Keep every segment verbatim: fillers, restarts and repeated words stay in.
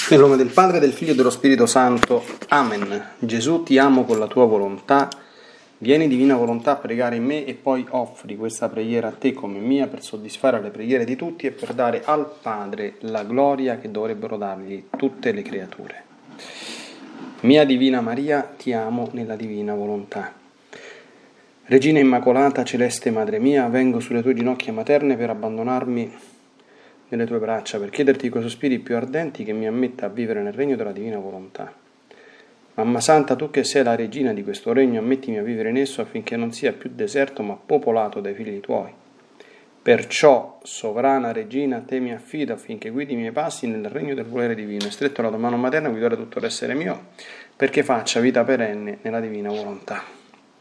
Nel nome del Padre, del Figlio e dello Spirito Santo. Amen. Gesù, ti amo con la tua volontà. Vieni, divina volontà, a pregare in me e poi offri questa preghiera a te come mia per soddisfare le preghiere di tutti e per dare al Padre la gloria che dovrebbero dargli tutte le creature. Mia Divina Maria, ti amo nella divina volontà. Regina Immacolata, celeste Madre mia, vengo sulle tue ginocchia materne per abbandonarmi nelle tue braccia, per chiederti coi sospiri più ardenti che mi ammetta a vivere nel regno della divina volontà. Mamma Santa, tu che sei la regina di questo regno, ammettimi a vivere in esso affinché non sia più deserto ma popolato dai figli tuoi. Perciò, sovrana regina, a te mi affido affinché guidi i miei passi nel regno del volere divino e stretto la tua mano materna guidare tutto l'essere mio, perché faccia vita perenne nella divina volontà.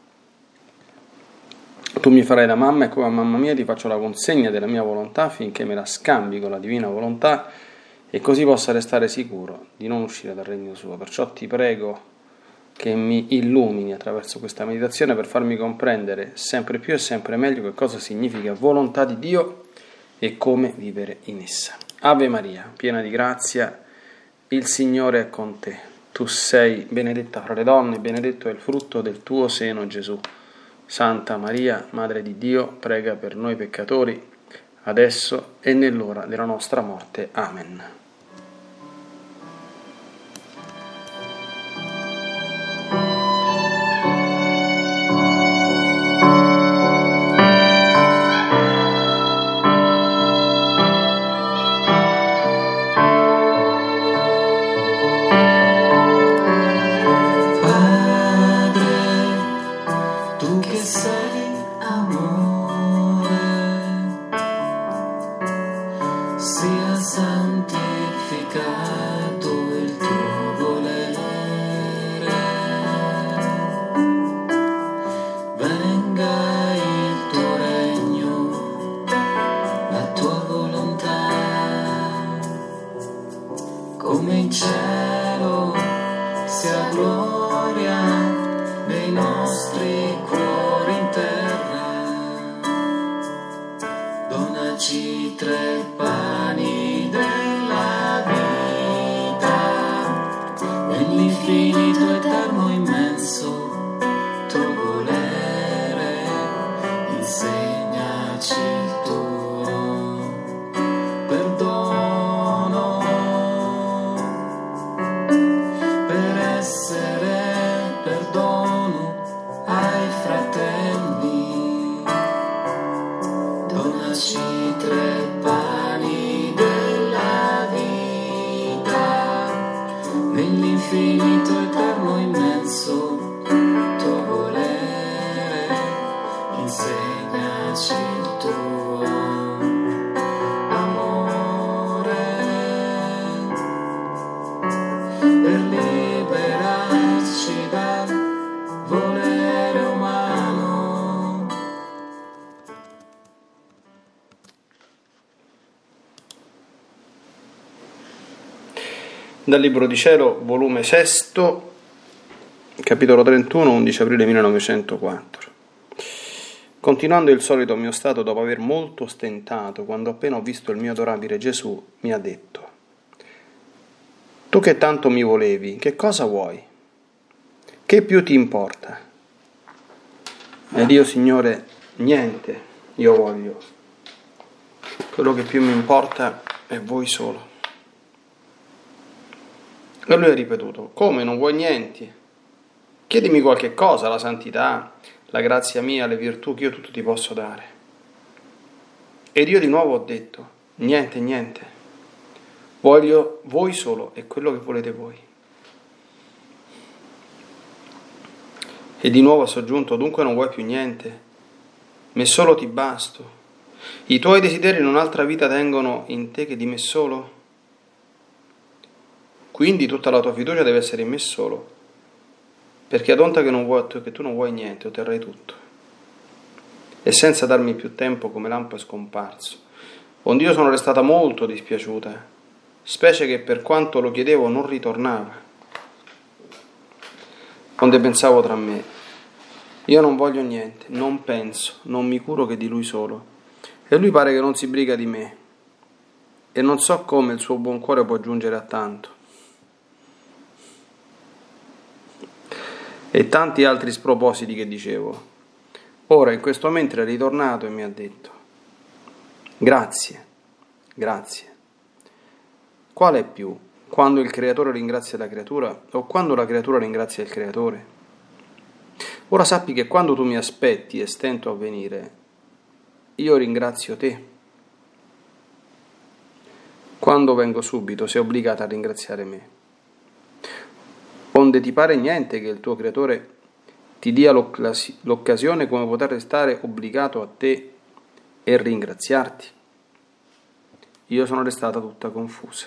Tu mi farai da mamma e come a mamma mia ti faccio la consegna della mia volontà affinché me la scambi con la divina volontà e così possa restare sicuro di non uscire dal regno suo. Perciò ti prego che mi illumini attraverso questa meditazione per farmi comprendere sempre più e sempre meglio che cosa significa volontà di Dio e come vivere in essa. Ave Maria, piena di grazia, il Signore è con te. Tu sei benedetta fra le donne, benedetto è il frutto del tuo seno, Gesù. Santa Maria, Madre di Dio, prega per noi peccatori, adesso e nell'ora della nostra morte. Amen. Come in cielo sia gloria nei nostri cuori in terra. Donaci tre pani della vita, nell'infinito eterno immenso tuo volere, insegnaci il tuo perdono. Tre pani della vita, nell'infinito eterno immenso tuo volere, insegnaci il tuo amore, per liberarci dal volere umano. Dal Libro di Cielo, volume sesto, capitolo trentuno, undici aprile millenovecentoquattro. Continuando il solito mio stato dopo aver molto stentato, quando appena ho visto il mio adorabile Gesù, mi ha detto: tu che tanto mi volevi, che cosa vuoi? Che più ti importa? Ed io, Signore, niente io voglio. Quello che più mi importa è voi solo. E lui ha ripetuto: come, non vuoi niente? Chiedimi qualche cosa, la santità, la grazia mia, le virtù che io tutto ti posso dare. Ed io di nuovo ho detto: niente, niente. Voglio voi solo e quello che volete voi. E di nuovo ha soggiunto: dunque non vuoi più niente? Me solo ti basto. I tuoi desideri in un'altra vita tengono in te che di me solo? Quindi tutta la tua fiducia deve essere in me solo, perché ad onta che, non vuoi, che tu non vuoi niente, otterrai tutto. E senza darmi più tempo, come lampo è scomparso. Onde io sono restata molto dispiaciuta, specie che per quanto lo chiedevo non ritornava. Onde pensavo tra me: io non voglio niente, non penso, non mi curo che di lui solo, e lui pare che non si briga di me, e non so come il suo buon cuore può giungere a tanto. e tanti altri spropositi che dicevo. Ora in questo mentre è ritornato e mi ha detto: grazie, grazie. Qual è più, quando il creatore ringrazia la creatura o quando la creatura ringrazia il creatore? Ora sappi che quando tu mi aspetti e stento a venire, io ringrazio te. Quando vengo subito sei obbligata a ringraziare me. Onde ti pare niente che il tuo creatore ti dia l'occasione come poter restare obbligato a te e ringraziarti? Io sono restata tutta confusa.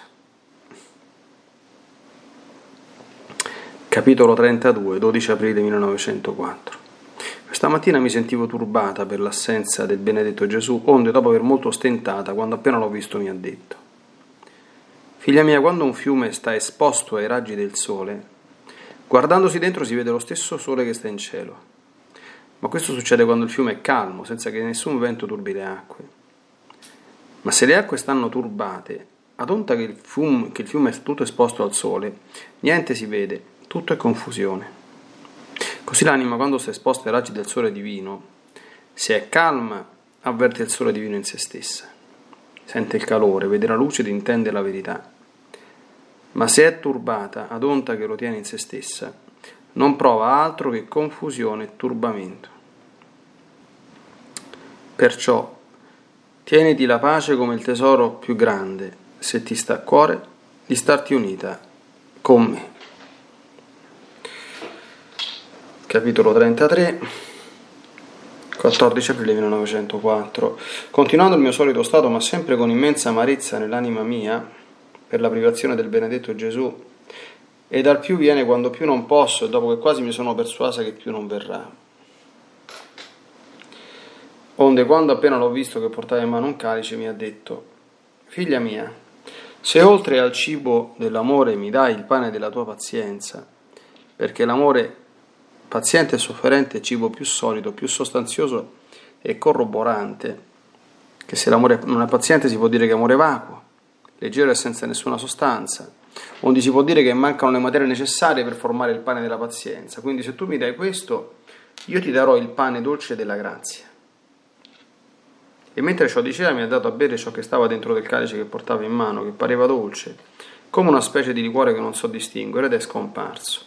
Capitolo trentadue, dodici aprile millenovecentoquattro. Questa mattina mi sentivo turbata per l'assenza del benedetto Gesù, onde dopo aver molto stentata, quando appena l'ho visto mi ha detto: figlia mia, quando un fiume sta esposto ai raggi del sole, guardandosi dentro si vede lo stesso sole che sta in cielo. Ma questo succede quando il fiume è calmo, senza che nessun vento turbi le acque. Ma se le acque stanno turbate, ad onta che il fiume, che il fiume è tutto esposto al sole, niente si vede, tutto è confusione. Così l'anima, quando sta esposta ai raggi del sole divino, se è calma, avverte il sole divino in se stessa, sente il calore, vede la luce ed intende la verità. Ma se è turbata, ad onta che lo tiene in se stessa, non prova altro che confusione e turbamento. Perciò tieniti la pace come il tesoro più grande, se ti sta a cuore, di starti unita con me. Capitolo trentatré, quattordici aprile millenovecentoquattro. Continuando il mio solito stato, ma sempre con immensa amarezza nell'anima mia, per la privazione del benedetto Gesù, e dal più viene quando più non posso, e dopo che quasi mi sono persuasa che più non verrà. Onde, quando appena l'ho visto che portava in mano un calice, mi ha detto: figlia mia, se oltre al cibo dell'amore mi dai il pane della tua pazienza, perché l'amore paziente e sofferente è cibo più solido, più sostanzioso e corroborante, che se l'amore non è paziente si può dire che è amore vacuo, leggero e senza nessuna sostanza, onde si può dire che mancano le materie necessarie per formare il pane della pazienza. Quindi se tu mi dai questo, io ti darò il pane dolce della grazia. E mentre ciò diceva mi ha dato a bere ciò che stava dentro del calice che portava in mano, che pareva dolce, come una specie di liquore che non so distinguere, ed è scomparso.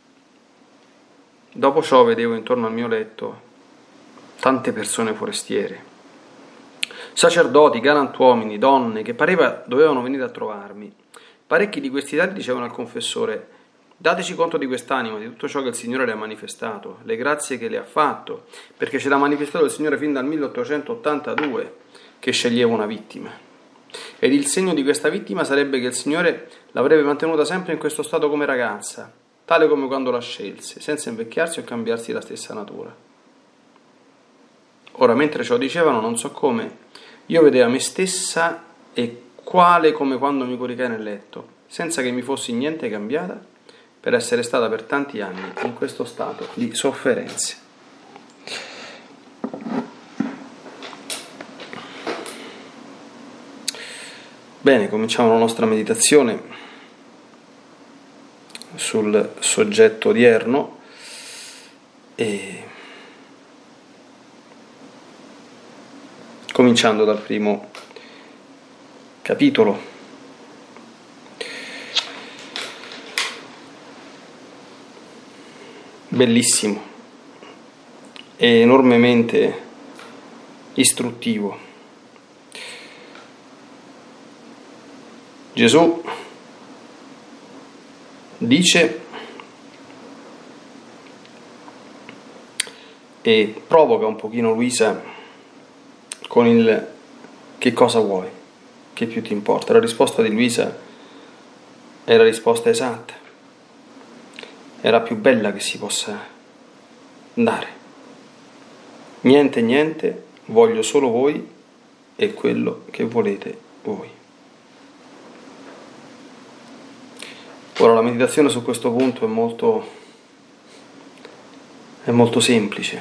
Dopo ciò vedevo intorno al mio letto tante persone forestiere, sacerdoti, galantuomini, donne, che pareva dovevano venire a trovarmi. Parecchi di questi tali dicevano al confessore: dateci conto di quest'anima, di tutto ciò che il Signore le ha manifestato, le grazie che le ha fatto, perché ce l'ha manifestato il Signore fin dal milleottocentottantadue che sceglieva una vittima. Ed il segno di questa vittima sarebbe che il Signore l'avrebbe mantenuta sempre in questo stato come ragazza, tale come quando la scelse, senza invecchiarsi o cambiarsi la stessa natura. Ora, mentre ciò dicevano, non so come, io vedevo me stessa e quale come quando mi coricai nel letto, senza che mi fossi niente cambiata, per essere stata per tanti anni in questo stato di sofferenze. Bene, cominciamo la nostra meditazione sul soggetto odierno e cominciando dal primo capitolo. Bellissimo e enormemente istruttivo. Gesù dice e provoca un pochino Luisa con il che cosa vuoi, che più ti importa. La risposta di Luisa è la risposta esatta, è la più bella che si possa dare. Niente, niente, voglio solo voi e quello che volete voi. Ora la meditazione su questo punto è molto, è molto semplice.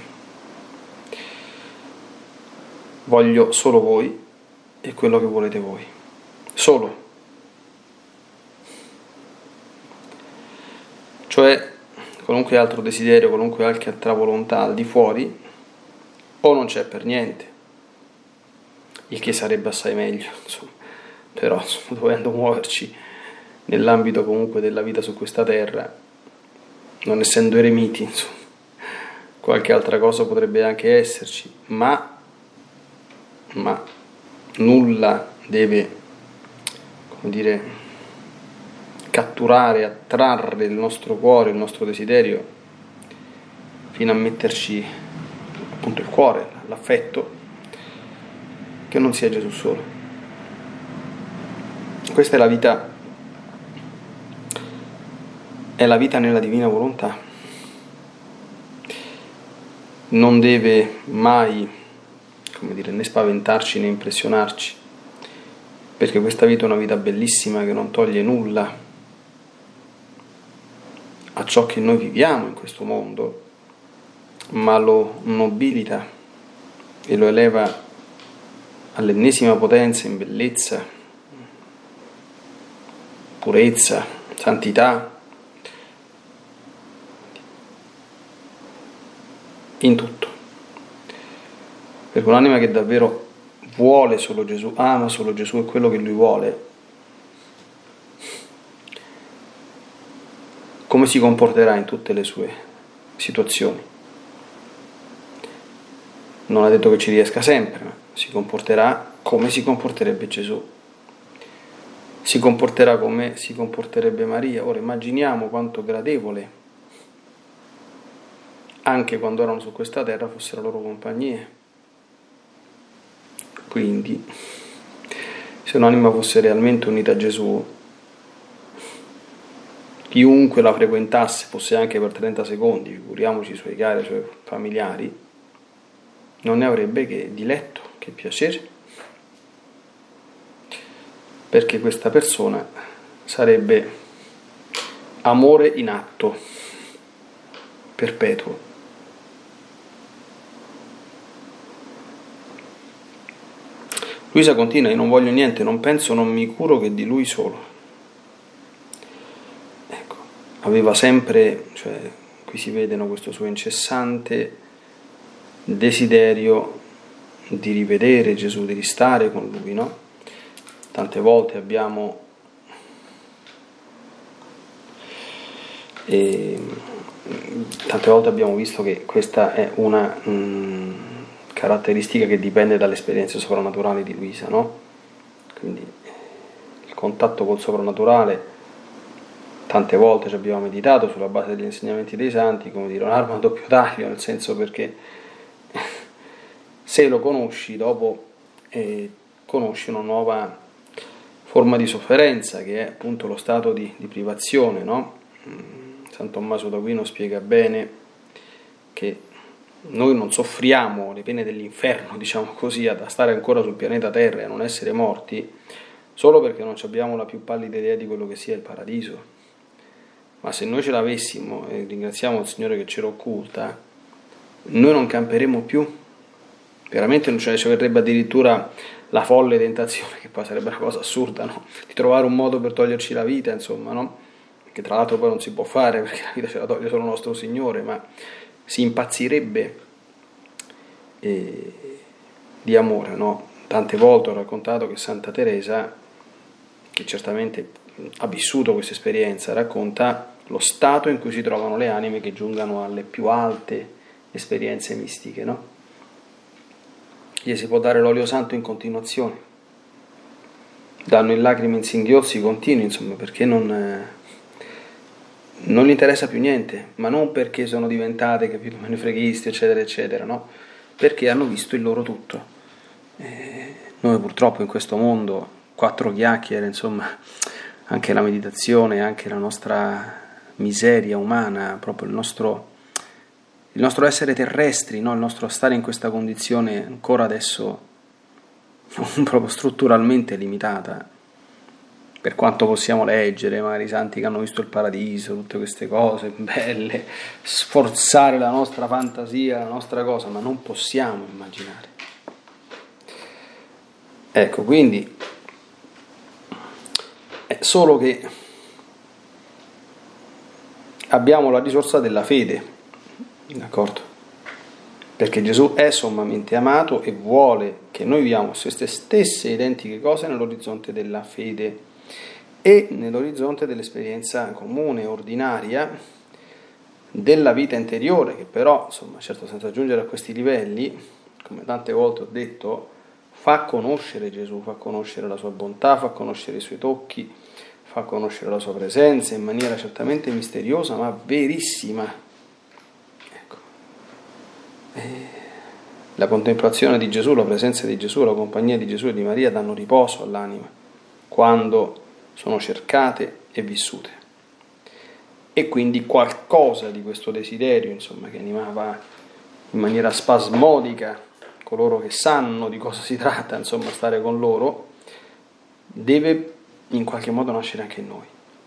Voglio solo voi e quello che volete voi. Solo. Cioè, qualunque altro desiderio, qualunque altra volontà al di fuori, o non c'è per niente, il che sarebbe assai meglio, insomma. Però insomma, dovendo muoverci nell'ambito comunque della vita su questa terra, non essendo eremiti, insomma, qualche altra cosa potrebbe anche esserci, ma, ma nulla deve, come dire, catturare, attrarre il nostro cuore, il nostro desiderio, fino a metterci appunto il cuore, l'affetto, che non sia Gesù solo. Questa è la vita, è la vita nella divina volontà. Non deve mai, come dire, né spaventarci né impressionarci, perché questa vita è una vita bellissima che non toglie nulla a ciò che noi viviamo in questo mondo, ma lo nobilita e lo eleva all'ennesima potenza in bellezza, purezza, santità, in tutto. Perché un'anima che davvero vuole solo Gesù, ama solo Gesù e quello che Lui vuole, come si comporterà in tutte le sue situazioni? Non è detto che ci riesca sempre, ma si comporterà come si comporterebbe Gesù. Si comporterà come si comporterebbe Maria. Ora immaginiamo quanto gradevole, anche quando erano su questa terra, fosse la loro compagnia. Quindi, se un'anima fosse realmente unita a Gesù, chiunque la frequentasse, fosse anche per trenta secondi, figuriamoci i suoi cari, i suoi familiari, non ne avrebbe che diletto, che piacere, perché questa persona sarebbe amore in atto, perpetuo. Luisa continua: io non voglio niente, non penso, non mi curo che di lui solo. Ecco, aveva sempre, cioè qui si vede, no, questo suo incessante desiderio di rivedere Gesù, di ristare con lui, no? Tante volte abbiamo e, tante volte abbiamo visto che questa è una mh, caratteristica che dipende dalle esperienze soprannaturali di Luisa, no? Quindi il contatto col soprannaturale, tante volte ci abbiamo meditato sulla base degli insegnamenti dei santi, come dire, un'arma a doppio taglio, nel senso perché se lo conosci, dopo eh, conosci una nuova forma di sofferenza, che è appunto lo stato di, di privazione, no? San Tommaso d'Aquino spiega bene che noi non soffriamo le pene dell'inferno, diciamo così, a stare ancora sul pianeta Terra e a non essere morti, solo perché non abbiamo la più pallida idea di quello che sia il paradiso. Ma se noi ce l'avessimo, e ringraziamo il Signore che ce lo occulta, noi non camperemo più. Veramente non ce ne ci verrebbe addirittura la folle tentazione, che poi sarebbe una cosa assurda, no? Di trovare un modo per toglierci la vita, insomma, no? Che tra l'altro poi non si può fare, perché la vita ce la toglie solo il nostro Signore, ma si impazzirebbe eh, di amore, no? Tante volte ho raccontato che Santa Teresa, che certamente ha vissuto questa esperienza, racconta lo stato in cui si trovano le anime che giungano alle più alte esperienze mistiche, no? Gli si può dare l'olio santo in continuazione, danno in lacrime in singhiozzi continui, insomma, perché non, eh, non gli interessa più niente, ma non perché sono diventate, capito, menefreghisti, eccetera, eccetera, no? Perché hanno visto il loro tutto. Eh, noi purtroppo in questo mondo, quattro chiacchiere, insomma, anche la meditazione, anche la nostra miseria umana, proprio il nostro... il nostro essere terrestri, no? Il nostro stare in questa condizione ancora adesso proprio strutturalmente limitata, per quanto possiamo leggere, magari i santi che hanno visto il paradiso, tutte queste cose belle, sforzare la nostra fantasia, la nostra cosa, ma non possiamo immaginare. Ecco, quindi è solo che abbiamo la risorsa della fede, d'accordo? Perché Gesù è sommamente amato e vuole che noi viviamo queste stesse identiche cose nell'orizzonte della fede e nell'orizzonte dell'esperienza comune, ordinaria, della vita interiore, che però, insomma, certo senza giungere a questi livelli, come tante volte ho detto, fa conoscere Gesù, fa conoscere la sua bontà, fa conoscere i suoi tocchi, fa conoscere la sua presenza in maniera certamente misteriosa ma verissima. Ecco. E la contemplazione di Gesù, la presenza di Gesù, la compagnia di Gesù e di Maria danno riposo all'anima quando sono cercate e vissute. E quindi qualcosa di questo desiderio, insomma, che animava in maniera spasmodica coloro che sanno di cosa si tratta, insomma, stare con loro, deve in qualche modo nascere anche in noi.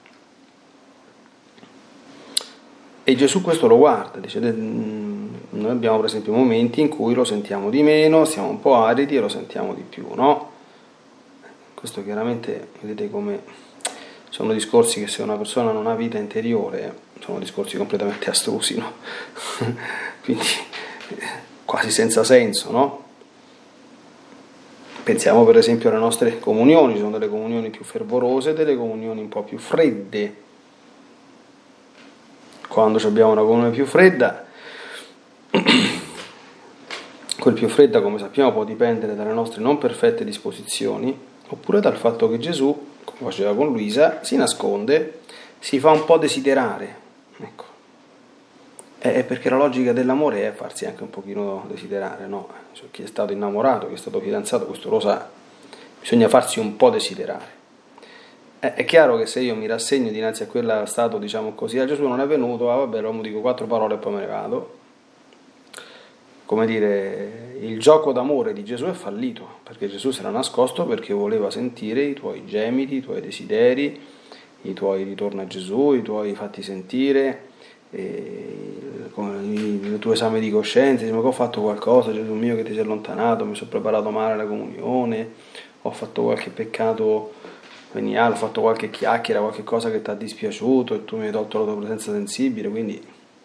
E Gesù questo lo guarda, dice, noi abbiamo per esempio momenti in cui lo sentiamo di meno, siamo un po' aridi e lo sentiamo di più, no? Questo chiaramente, vedete come sono discorsi che se una persona non ha vita interiore, sono discorsi completamente astrusi, no? Quindi quasi senza senso, no? Pensiamo per esempio alle nostre comunioni, ci sono delle comunioni più fervorose e delle comunioni un po' più fredde. Quando abbiamo una comunione più fredda, quel più fredda, come sappiamo, può dipendere dalle nostre non perfette disposizioni, oppure dal fatto che Gesù, come faceva con Luisa, si nasconde, si fa un po' desiderare, ecco. È perché la logica dell'amore è farsi anche un pochino desiderare, no? Cioè, chi è stato innamorato, chi è stato fidanzato, questo lo sa, bisogna farsi un po' desiderare. È, è chiaro che se io mi rassegno dinanzi a quello stato, diciamo così, a Gesù non è venuto, ah vabbè, allora dico quattro parole e poi me ne vado. Come dire, il gioco d'amore di Gesù è fallito, perché Gesù si era nascosto perché voleva sentire i tuoi gemiti, i tuoi desideri, i tuoi ritorno a Gesù, i tuoi fatti sentire, e il tuo esame di coscienza, ma che ho fatto qualcosa, Gesù mio, che ti sei allontanato, mi sono preparato male alla comunione, ho fatto qualche peccato veniale, ho fatto qualche chiacchiera, qualche cosa che ti ha dispiaciuto e tu mi hai tolto la tua presenza sensibile. Quindi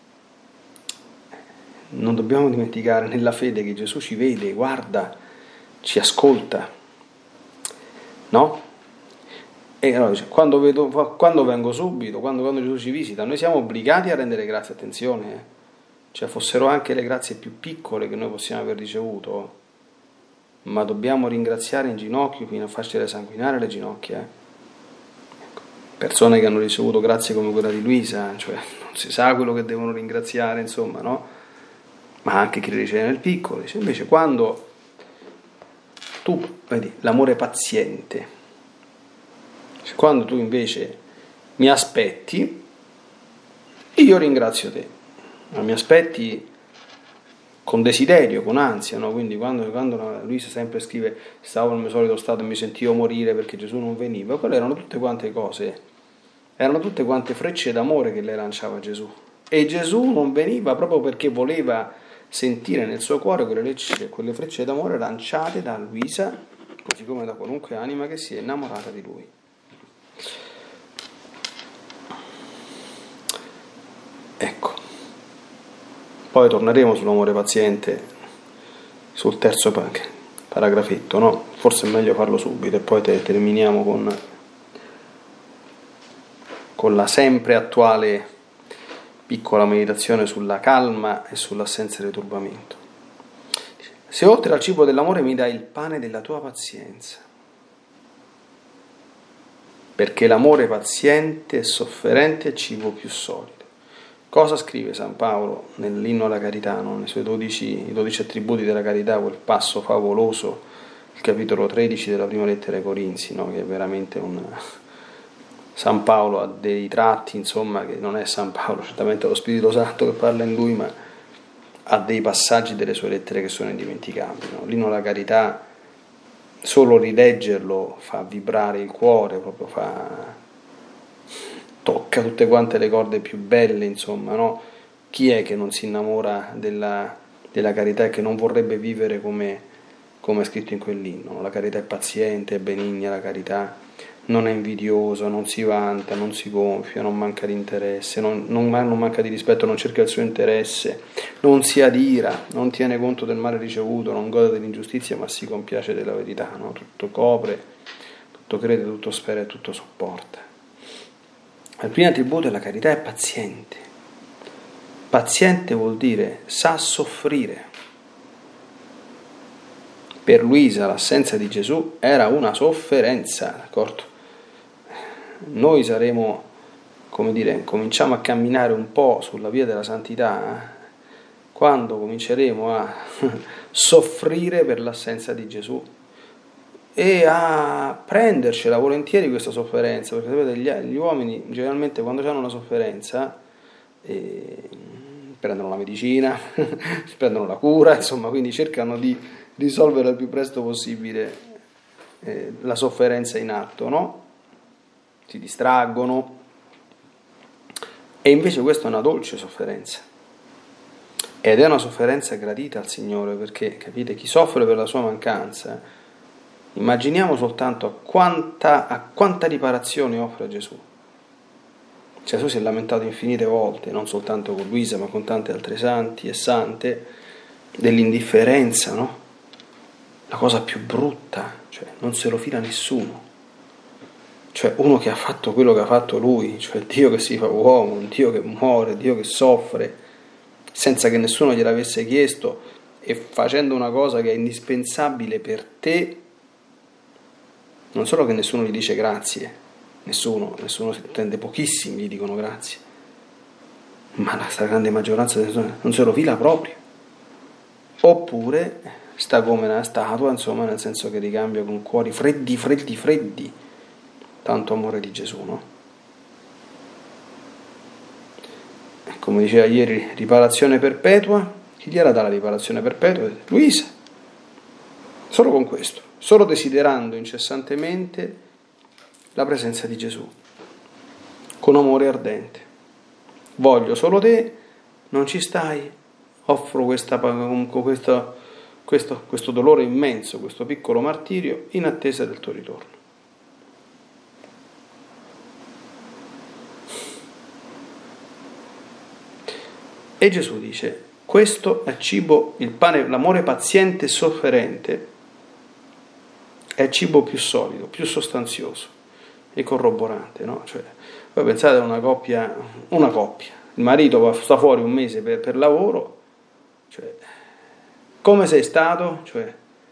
non dobbiamo dimenticare nella fede che Gesù ci vede, guarda, ci ascolta, no? E allora dice, quando, vedo, quando vengo subito, quando, quando Gesù ci visita, noi siamo obbligati a rendere grazie, attenzione, eh? Cioè fossero anche le grazie più piccole che noi possiamo aver ricevuto, ma dobbiamo ringraziare in ginocchio fino a farcele sanguinare le ginocchia. Eh? Ecco. Persone che hanno ricevuto grazie come quella di Luisa, cioè non si sa quello che devono ringraziare, insomma, no? Ma anche chi riceve nel piccolo. Dice, invece quando tu vedi l'amore paziente, quando tu invece mi aspetti, io ringrazio te, ma mi aspetti con desiderio, con ansia, no? Quindi quando, quando Luisa sempre scrive stavo nel mio solito stato e mi sentivo morire perché Gesù non veniva, quelle erano tutte quante cose, erano tutte quante frecce d'amore che lei lanciava a Gesù, e Gesù non veniva proprio perché voleva sentire nel suo cuore quelle, lecce, quelle frecce d'amore lanciate da Luisa, così come da qualunque anima che sia innamorata di lui. Ecco, poi torneremo sull'amore paziente sul terzo paragrafetto, no? Forse è meglio farlo subito e poi te, terminiamo con, con la sempre attuale piccola meditazione sulla calma e sull'assenza di turbamento. Se oltre al cibo dell'amore mi dai il pane della tua pazienza, perché l'amore paziente e sofferente è il cibo più solido. Cosa scrive San Paolo nell'inno alla carità, no? Nei suoi dodici, i dodici attributi della carità, quel passo favoloso, il capitolo tredici della prima lettera ai Corinzi, no? Che è veramente un... San Paolo ha dei tratti, insomma, che non è San Paolo, certamente è lo Spirito Santo che parla in lui, ma ha dei passaggi delle sue lettere che sono indimenticabili, no? L'inno alla carità, solo rileggerlo fa vibrare il cuore, proprio fa... tocca tutte quante le corde più belle, insomma, no? Chi è che non si innamora della, della carità e che non vorrebbe vivere come, come è scritto in quell'inno? La carità è paziente, è benigna, la carità non è invidioso, non si vanta, non si gonfia, non manca di interesse, non, non, non manca di rispetto, non cerca il suo interesse, non si adira, non tiene conto del male ricevuto, non gode dell'ingiustizia, ma si compiace della verità, no? Tutto copre, tutto crede, tutto spera e tutto sopporta. Il primo attributo della carità è paziente. Paziente vuol dire sa soffrire. Per Luisa l'assenza di Gesù era una sofferenza, d'accordo? Noi saremo, come dire, cominciamo a camminare un po' sulla via della santità eh? quando cominceremo a soffrire per l'assenza di Gesù e a prendercela volentieri questa sofferenza, perché sapete, gli, gli uomini generalmente quando hanno una sofferenza eh, prendono la medicina, prendono la cura, insomma, quindi cercano di risolvere il più presto possibile eh, la sofferenza in atto, no? Si distraggono, e invece questa è una dolce sofferenza, ed è una sofferenza gradita al Signore, perché, capite, chi soffre per la sua mancanza, immaginiamo soltanto a quanta, a quanta riparazione offre Gesù. Gesù si è lamentato infinite volte, non soltanto con Luisa, ma con tanti altri santi e sante, dell'indifferenza, no? La cosa più brutta, cioè non se lo fila nessuno. Cioè uno che ha fatto quello che ha fatto lui, cioè Dio che si fa uomo, un Dio che muore, Dio che soffre, senza che nessuno gliel'avesse chiesto, e facendo una cosa che è indispensabile per te, non solo che nessuno gli dice grazie, nessuno, nessuno si intende, pochissimi gli dicono grazie, ma la stragrande maggioranza delle persone non se lo fila proprio. Oppure sta come una statua, insomma, nel senso che ricambia con cuori freddi, freddi, freddi, tanto amore di Gesù, no? Come diceva ieri, riparazione perpetua. Chi gliela dà la riparazione perpetua? Luisa. Solo con questo, solo desiderando incessantemente la presenza di Gesù, con amore ardente. Voglio solo te, non ci stai, offro questa, questo, questo, questo dolore immenso, questo piccolo martirio, in attesa del tuo ritorno. E Gesù dice, questo è cibo, il pane, l'amore paziente e sofferente è il cibo più solido, più sostanzioso e corroborante, no? Cioè, voi pensate a una coppia, una coppia, il marito va, sta fuori un mese per, per lavoro, cioè, come sei stato? Cioè,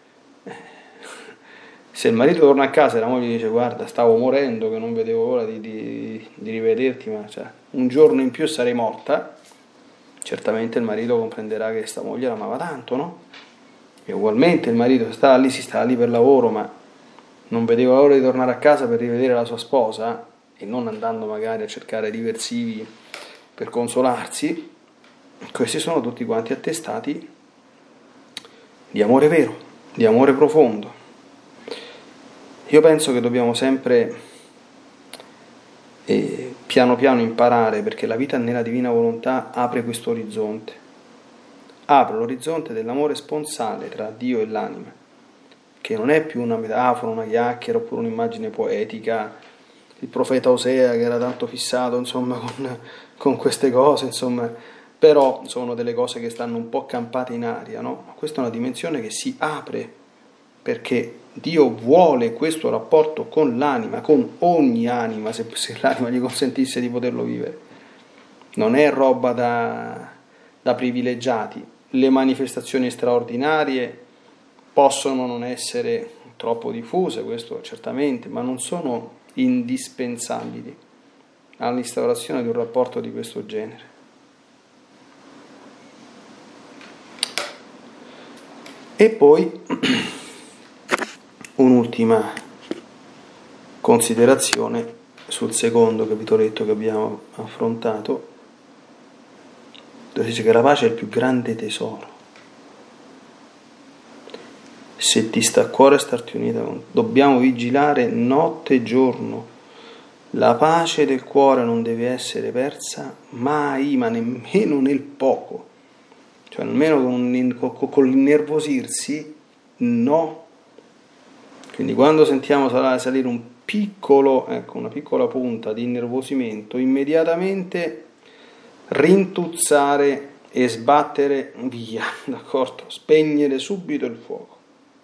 se il marito torna a casa e la moglie dice guarda stavo morendo che non vedevo l'ora di, di, di rivederti, ma cioè, un giorno in più sarei morta, certamente il marito comprenderà che sta moglie l'amava tanto, no? E ugualmente il marito stava lì, si stava lì per lavoro, ma non vedeva l'ora di tornare a casa per rivedere la sua sposa, e non andando magari a cercare diversivi per consolarsi. Questi sono tutti quanti attestati di amore vero, di amore profondo. Io penso che dobbiamo sempre e piano piano imparare, perché la vita nella divina volontà apre questo orizzonte, apre l'orizzonte dell'amore sponsale tra Dio e l'anima, che non è più una metafora, una chiacchiera oppure un'immagine poetica. Il profeta Osea che era tanto fissato insomma con, con queste cose, insomma, però sono delle cose che stanno un po' campate in aria, no? Ma questa è una dimensione che si apre, perché Dio vuole questo rapporto con l'anima, con ogni anima, se, se l'anima gli consentisse di poterlo vivere. Non è roba da, da privilegiati. Le manifestazioni straordinarie possono non essere troppo diffuse, questo certamente, ma non sono indispensabili all'instaurazione di un rapporto di questo genere. E poi un'ultima considerazione sul secondo capitoletto che abbiamo affrontato, dove dice che la pace è il più grande tesoro. Se ti sta a cuore starti unita con, dobbiamo vigilare notte e giorno. La pace del cuore non deve essere persa mai, ma nemmeno nel poco, cioè nemmeno con, con, con l'innervosirsi, no. Quindi quando sentiamo salire un piccolo, ecco, una piccola punta di innervosimento, immediatamente rintuzzare e sbattere via, d'accordo? Spegnere subito il fuoco.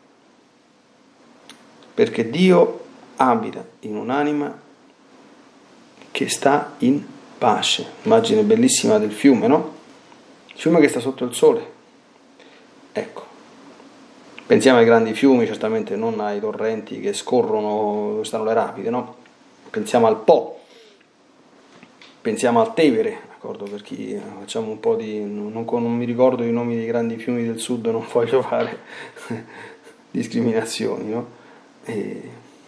Perché Dio abita in un'anima che sta in pace. Immagine bellissima del fiume, no? Il fiume che sta sotto il sole. Ecco. Pensiamo ai grandi fiumi, certamente non ai torrenti che scorrono dove stanno le rapide, no? Pensiamo al Po, pensiamo al Tevere, d'accordo? Per chi facciamo un po' di... Non, non mi ricordo i nomi dei grandi fiumi del sud, non voglio fare discriminazioni, no? E...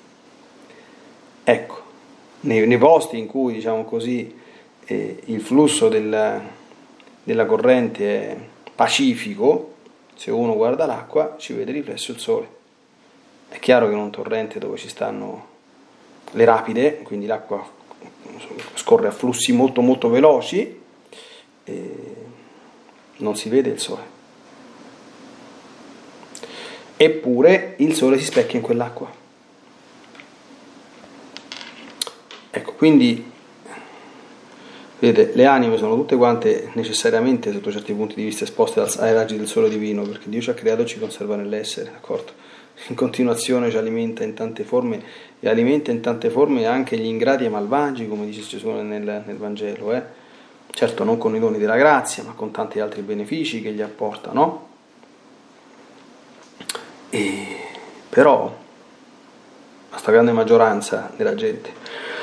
Ecco, nei, nei posti in cui, diciamo così, eh, il flusso del, della corrente è pacifico, se uno guarda l'acqua ci vede riflesso il sole. È chiaro che in un torrente dove ci stanno le rapide, quindi l'acqua scorre a flussi molto molto veloci, e non si vede il sole. Eppure il sole si specchia in quell'acqua. Ecco, quindi vedete, le anime sono tutte quante necessariamente sotto certi punti di vista esposte ai raggi del sole divino, perché Dio ci ha creato e ci conserva nell'essere, d'accordo? In continuazione ci alimenta in tante forme e alimenta in tante forme anche gli ingrati e malvagi, come dice Gesù nel, nel Vangelo, eh? Certo non con i doni della grazia, ma con tanti altri benefici che gli apporta, no? E però la stragrande maggioranza della gente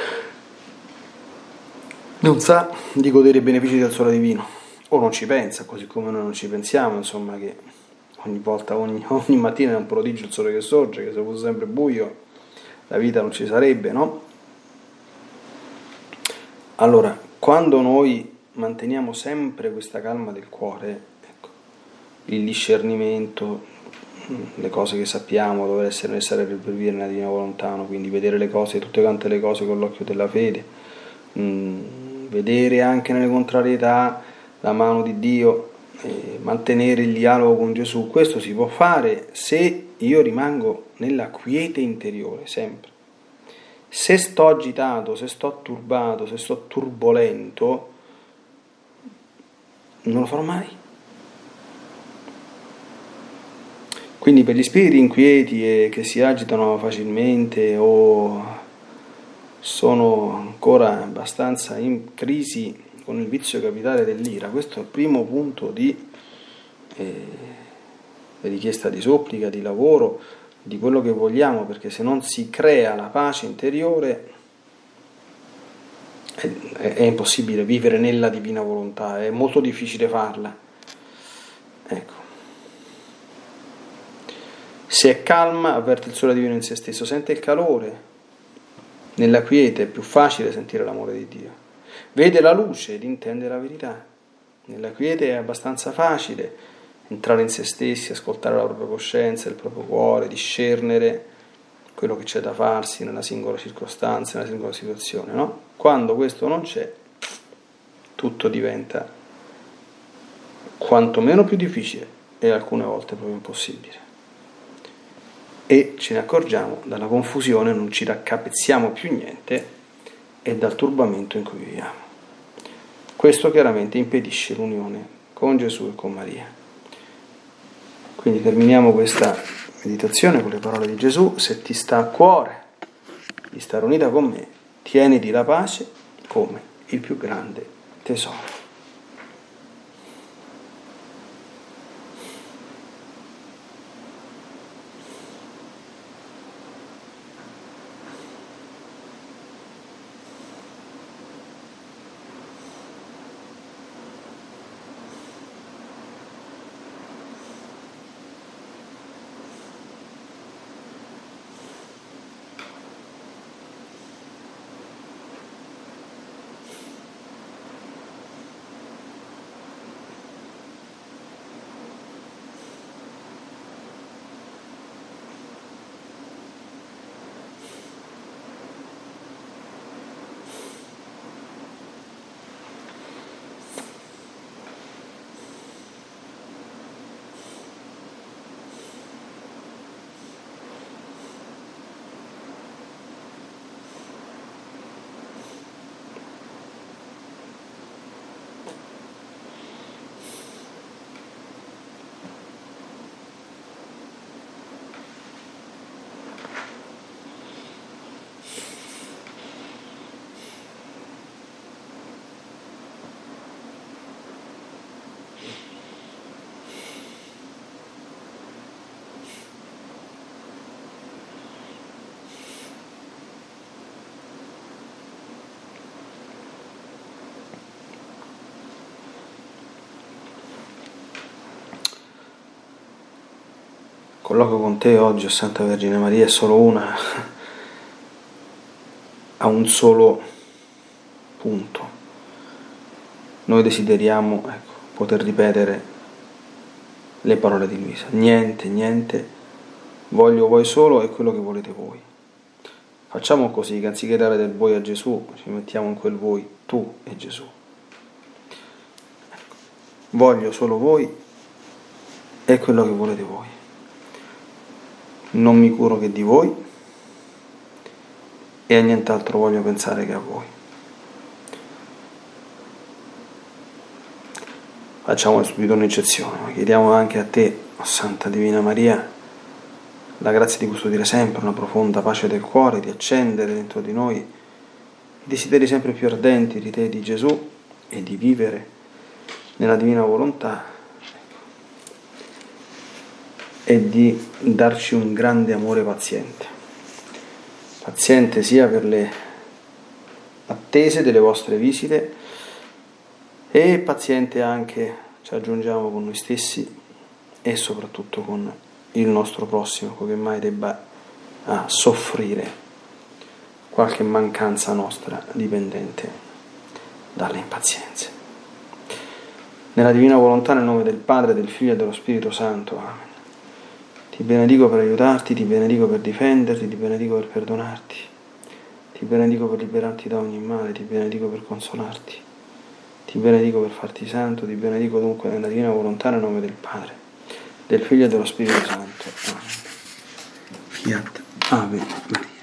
non sa di godere i benefici del sole divino, o non ci pensa, così come noi non ci pensiamo, insomma, che ogni volta, ogni, ogni mattina è un prodigio il sole che sorge, che se fosse sempre buio la vita non ci sarebbe, no? Allora, quando noi manteniamo sempre questa calma del cuore, ecco, il discernimento, le cose che sappiamo dover essere necessarie per vivere nella divina volontà, no? Quindi vedere le cose, tutte quante le cose con l'occhio della fede, mh, vedere anche nelle contrarietà la mano di Dio, eh, mantenere il dialogo con Gesù. Questo si può fare se io rimango nella quiete interiore, sempre. Se sto agitato, se sto turbato, se sto turbolento, non lo farò mai. Quindi per gli spiriti inquieti e che si agitano facilmente o sono ancora abbastanza in crisi con il vizio capitale dell'ira, questo è il primo punto di eh, richiesta di supplica, di lavoro, di quello che vogliamo, perché se non si crea la pace interiore è, è, è impossibile vivere nella divina volontà, è molto difficile farla. Ecco. Se è calma, avverte il sole divino in se stesso, sente il calore. Nella quiete è più facile sentire l'amore di Dio. Vede la luce ed intende la verità. Nella quiete è abbastanza facile entrare in se stessi, ascoltare la propria coscienza, il proprio cuore, discernere quello che c'è da farsi nella singola circostanza, nella singola situazione, no? Quando questo non c'è, tutto diventa quantomeno più difficile e alcune volte proprio impossibile. E ce ne accorgiamo, dalla confusione non ci raccapezziamo più niente e dal turbamento in cui viviamo. Questo chiaramente impedisce l'unione con Gesù e con Maria. Quindi terminiamo questa meditazione con le parole di Gesù: se ti sta a cuore di stare unita con me, tieniti la pace come il più grande tesoro. colloquio con te oggi, o Santa Vergine Maria, è solo una, ha un solo punto. Noi desideriamo, ecco, poter ripetere le parole di Luisa: niente, niente, voglio voi solo e quello che volete voi. Facciamo così, che anziché dare del voi a Gesù, ci mettiamo in quel voi tu e Gesù. Ecco. Voglio solo voi e quello che volete voi. Non mi curo che di voi e a nient'altro voglio pensare che a voi. Facciamo subito un'eccezione, ma chiediamo anche a te, oh Santa Divina Maria, la grazia di custodire sempre una profonda pace del cuore, di accendere dentro di noi i desideri sempre più ardenti di te e di Gesù e di vivere nella divina volontà e di darci un grande amore paziente. Paziente sia per le attese delle vostre visite e paziente anche, ci aggiungiamo, con noi stessi e soprattutto con il nostro prossimo, che mai debba a soffrire qualche mancanza nostra dipendente dalle impazienze. Nella divina volontà, nel nome del Padre, del Figlio e dello Spirito Santo. Amen. Ti benedico per aiutarti, ti benedico per difenderti, ti benedico per perdonarti, ti benedico per liberarti da ogni male, ti benedico per consolarti, ti benedico per farti santo, ti benedico dunque nella divina volontà, nel nome del Padre, del Figlio e dello Spirito Santo. Amen. Fiat Ave Maria.